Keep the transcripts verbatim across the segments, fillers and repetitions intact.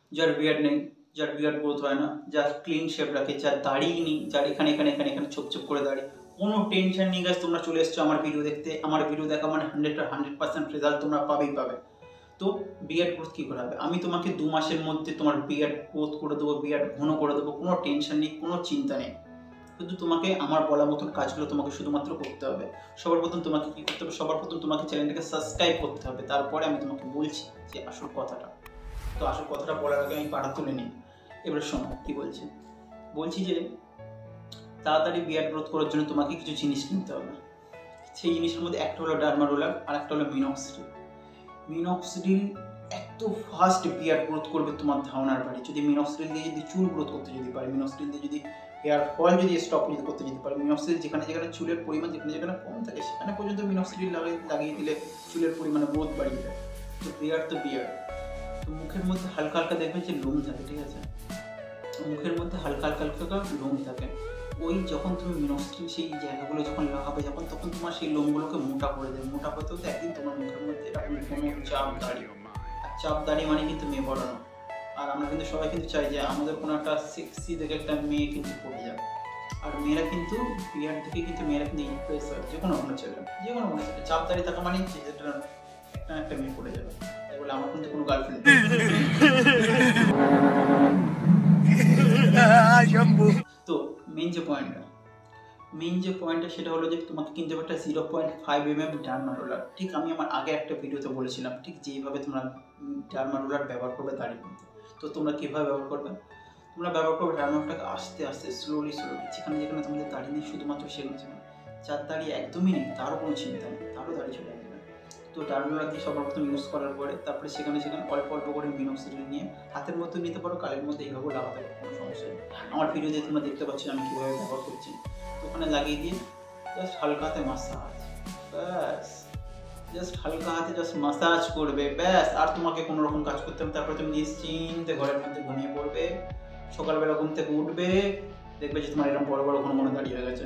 যার বিয়ার্ড নেই, যার বিয়ার্ড গ্রোথ হয় না, যার ক্লিন শেপ রাখে, যার দাড়ি নেই, যার এখানে এখানে এখানে এখানে ছোপ ছোপ করে দাড়ি, কোনো টেনশন নেই গাছ, তোমরা চলে এসছো আমার ভিডিও দেখতে। আমার ভিডিও দেখা মানে হান্ড্রেড হান্ড্রেড পার্সেন্ট রেজাল্ট তোমরা পাবেই পাবে। তো বিয়ার্ড গ্রোথ কী করে হবে? আমি তোমাকে দু মাসের মধ্যে তোমার বিয়ার্ড গ্রোথ করে দেবো, বিয়ার্ড ঘন করে দেবো, কোনো টেনশন নেই, কোনো চিন্তা নেই। কিন্তু তোমাকে আমার বলা মতন কাজগুলো তোমাকে শুধুমাত্র করতে হবে। সবার প্রথম তোমাকে কী করতে হবে? সবার প্রথম তোমাকে চ্যানেলটাকে সাবস্ক্রাইব করতে হবে। তারপরে আমি তোমাকে বলছি যে আসল কথাটা। তো আসল কথাটা বলার আগে আমি পাটা তুলে নিই। এবার শোনো কী বলছি। বলছি যে তাড়াতাড়ি বিয়ার্ড গ্রোথ করার জন্য তোমাকে কিছু জিনিস কিনতে হবে। সেই জিনিসের মধ্যে একটা হলো ডার্মা রোলার আর একটা হলো মিনক্সিডিল। মিনক্সিডিল এত ফাস্ট বিয়ার্ড গ্রোথ করবে তোমার ধারণার বাড়ি। যদি মিনক্সিডিল দিয়ে যদি চুল গ্রোথ করতে যদি পারে, মিনক্সিডিল দিয়ে যদি হেয়ার ফল যদি স্টপ যদি করতে যদি পারে, মিনক্সিডিল যেখানে যেখানে চুলের পরিমাণ যেখানে যেখানে কম থাকে সেখানে পর্যন্ত মিনক্সিডিল লাগিয়ে লাগিয়ে দিলে চুলের পরিমাণে গ্রোথ বাড়িয়ে যায়। তো বিয়ার্ড তো বিয়ার্ড। তো মুখের মধ্যে হালকা হালকা দেখবে যে লোম থাকে, ঠিক আছে? মুখের মধ্যে হালকা হালকা হালকা লোম থাকে। ওই যখন তুমি মিনক্সিডিল সেই জায়গাগুলো যখন লাগাবে যখন, তখন তোমার সেই লোমগুলোকে মোটা করে দেবে। মোটা করতে হতে একদিন তোমার মুখের মধ্যে এরকম কোনো চাপ দাঁড়িয়ে, আর চাপ দাঁড়িয়ে মানে কিন্তু মেয়ে বড়ানো। আর আমরা কিন্তু সবাই কিন্তু চাই যে আমাদের কোনো একটা সেক্সি দেখে একটা মেয়ে কিন্তু পড়ে যাবে। আর মেয়েরা কিন্তু বিয়ার্ড থেকে কিন্তু মেয়েরা কিন্তু ইমপ্রেস হয়, যে কোনো কোনো ছেলে, যে কোনো কোনো ছেলে চাপ দাঁড়িয়ে থাকা মানে একটা একটা একটা মেয়ে পড়ে যাবে। তাই বলে আমার কিন্তু কোনো গার্লফ্রেন্ড। তো মেন যে পয়েন্টটা মেন যে পয়েন্টটা সেটা হলো যে তোমাকে কিনতে হবে একটা zero point five M M derma roller. ঠিক আমি আমার আগে একটা ভিডিওতে বলেছিলাম ঠিক যেইভাবে তোমরা ডার্মা রোলার ব্যবহার করবে দাড়ির মধ্যে। তো তোমরা কীভাবে ব্যবহার করবে? তোমরা ব্যবহার করবে ডার্মা রোলারটাকে আস্তে আস্তে স্লোলি স্লোলি, যেখানে যেখানে তোমাদের দাড়ি নেই শুধুমাত্র সেখানে সেখানে, যার দাড়ি একদমই নেই তারও কোনো চিন্তা নেই, তারও দাড়ি চলে আসবে। তো ডার্মা রোলার দিয়ে সবার প্রথম ইউজ করার পরে তারপরে সেখানে সেখানে অল্প অল্প করে মিনক্সিডিল নিয়ে হাতের মধ্যে নিতে পারো, কালের মধ্যে এইভাবে লাগাতে পারো, কোনো সমস্যা নেই। আমার ভিডিও দিয়ে তোমরা দেখতে পাচ্ছ আমি কীভাবে ব্যবহার করছি। তো ওখানে লাগিয়ে দিয়ে জাস্ট হালকা হাতে মাসাজ, ব্যাস জাস্ট হালকা হাতে জাস্ট মাসাজ করবে, ব্যাস। আর তোমাকে কোনো রকম কাজ করতে হবে? তারপরে তুমি নিশ্চিন্তে ঘরের মধ্যে ঘুমিয়ে পড়বে, সকালবেলা ঘুম থেকে উঠবে, দেখবে যে তোমার এরকম বড় বড় কোনো কোনো দাঁড়িয়ে হয়ে গেছে।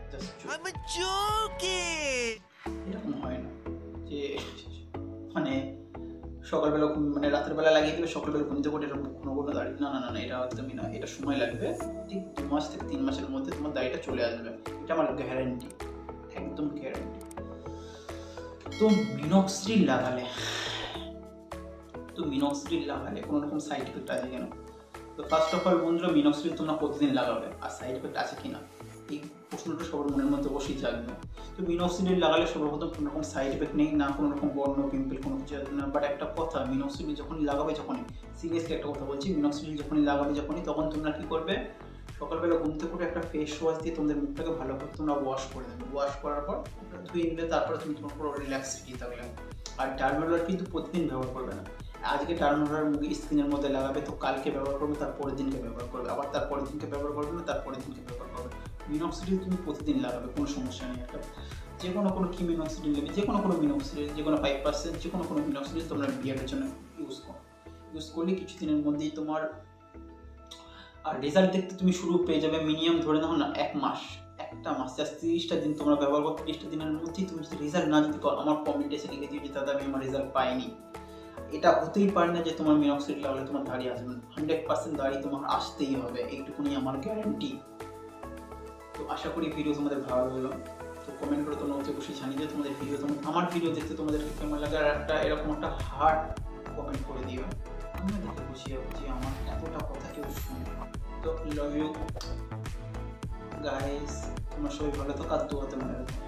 এরকম হয় না যে মানে সকালবেলা মানে রাতের বেলা লাগিয়ে দেবে, সকালবেলা ঘুমতে করে এরকম কোনো কোনো দাড়ি, না না না না, এটা একদমই না। এটা সময় লাগবে, ঠিক দু মাস থেকে তিন মাসের মধ্যে তোমার দাড়িটা চলে আসবে, এটা আমার গ্যারান্টি, একদম গ্যারান্টি। তো মিনক্সিডিল লাগালে তো মিনক্সিডিল লাগালে কোনো রকম সাইড এফেক্ট আছে কেন? তো ফার্স্ট অফ অল বন্ধুরা, মিনক্সিডিল তোমরা প্রতিদিন লাগাবে, আর সাইড এফেক্ট আছে কিনা এই প্রশ্নটা সবার মনের মধ্যে অবশ্যই জাগবে। তো মিনক্সিডিল লাগালে সর্বপ্রথম কোনো রকম সাইড এফেক্ট নেই, না কোনো রকম বর্ণ পিম্পল কোনো কিছু আসবে না। বাট একটা কথা, মিনক্সিডিল যখনই লাগাবে, যখনই সিরিয়াসলি একটা কথা বলছি, মিনক্সিডিল যখনই লাগাবে যখনই তখন তোমরা কী করবে? সকালবেলা ঘুমতে করে একটা ফেস ওয়াশ দিয়ে তোমাদের মুখটাকে ভালো করে তোমরা ওয়াশ করে দেবে। ওয়াশ করার পর ধুয়ে নিলে তারপরে তুমি তোমার পুরো রিল্যাক্স দিয়ে থাকলে। আর ডার্মা রোলার কিন্তু প্রতিদিন ব্যবহার করবে না। আজকে ডার্মা রোলার মুখে স্কিনের মধ্যে লাগাবে, তো কালকে ব্যবহার করবে, তার পরের দিনকে ব্যবহার করবে, আবার তার পরের দিনকে ব্যবহার করবে না, তার পরের দিনকে ব্যবহার করবে। মিনক্সিডিল তুমি প্রতিদিন লাগাবে, কোনো সমস্যা নেই। একটা যে কোনো কোনো কি মিনক্সিডিল নেবে, যে কোনো কোনো মিনক্সিডিল, যে কোনো ফাইভ পার্সেন্ট যে কোনো কোনো মিনক্সিডিল তোমরা বিয়ার্ডের জন্য ইউজ করো। ইউজ করলে কিছুদিনের মধ্যেই তোমার আর রেজাল্ট দেখতে তুমি শুরু পেয়ে যাবে। মিনিমাম ধরে নাও না এক মাস, একটা মাস, জাস্ট তিরিশটা দিন তোমরা ব্যবহার করো। তিরিশটা দিনের মধ্যেই তুমি যদি রেজাল্ট না দিতে পারো, আমার কমেন্টে এসে লিখে দিও যে দাদা আমি আমার রেজাল্ট পাইনি। এটা হতেই পারে না যে তোমার মিনক্সিডিল লাগালে তোমার দাড়ি আসবে না, হান্ড্রেড পার্সেন্ট দাড়ি তোমার আসতেই হবে, এইটুকুনি আমার গ্যারান্টি। তো আশা করি ভিডিও তোমাদের ভালো লাগলো। তো কমেন্ট করে তোমরা অতি অবশ্যই জানিয়ে দিও তোমাদের ভিডিও, তোমার আমার ভিডিও দেখতে তোমাদের কেমন লাগে, আর একটা এরকম একটা হার্ট কমেন্ট করে দিও। আমি দেখে খুশি হব যে আমার এতটা কথা কেউ শুনে। তো লাভ ইউ গাইস, তোমরা সবাই ভালো থাকো, আর দোয়াতে মনে রাখো।